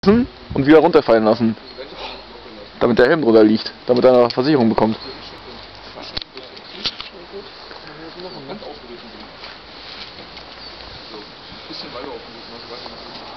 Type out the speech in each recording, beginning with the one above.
und wieder runterfallen lassen. Damit der Helm drunter liegt, damit er eine Versicherung bekommt. Bisschen weiter auflösen, also weiter nach unten.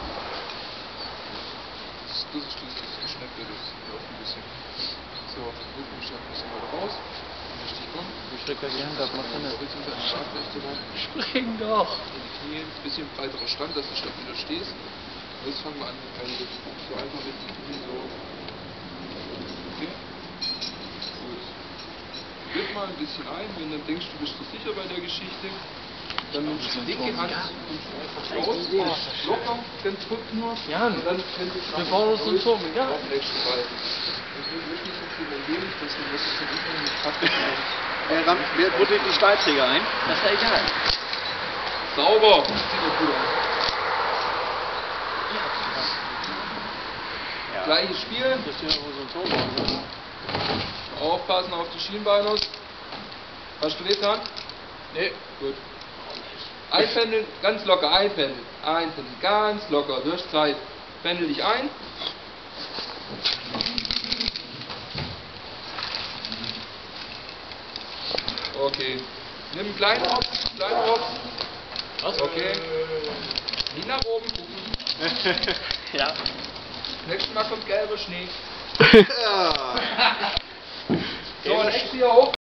Das ist dieses Schnäppchen, das läuft ein bisschen. So, Rückenstand ein bisschen weiter raus. Richtig rum. Ich drück gleich die Hand ab, mach hin. Horizontal in die Schlagrechte rum. Spring doch! In die Knie, ein bisschen breiterer Stand, dass du stabiler stehst. Jetzt fangen wir an mit Beine. So einfach mit den Knien so. Okay. Gut. Gib mal ein bisschen ein, wenn du denkst, du bist zu sicher bei der Geschichte. Dann nimmst du die linke Hand und raus, locker, ganz kurz nur. Ja, und dann könnt ihr wir bauen uns einen Turm, ja. auf den nächsten Ball. Und wir möchten jetzt hier mal gehen, dass wir das von unten mit Kraft bekommen. Wer buddelt die Stahlträger ein? Das ist ja egal. Sauber! Das sieht doch gut aus. Ja. Gleiches Spiel. Das ist ja wohl so ein Turm bauen, ne? Aufpassen auf die Schienbeiners. Hast du wehgetan? Nee. Gut. Einpendeln, ganz locker einpendeln. Einpendeln, ganz locker. Du hast Zeit. Pendel dich ein. Okay. Nimm einen kleinen Hops. Kleinen Hops. Was? Okay. Nie nach oben gucken. Ja. Nächstes Mal kommt gelber Schnee. Ja. So, nächstes hier hoch.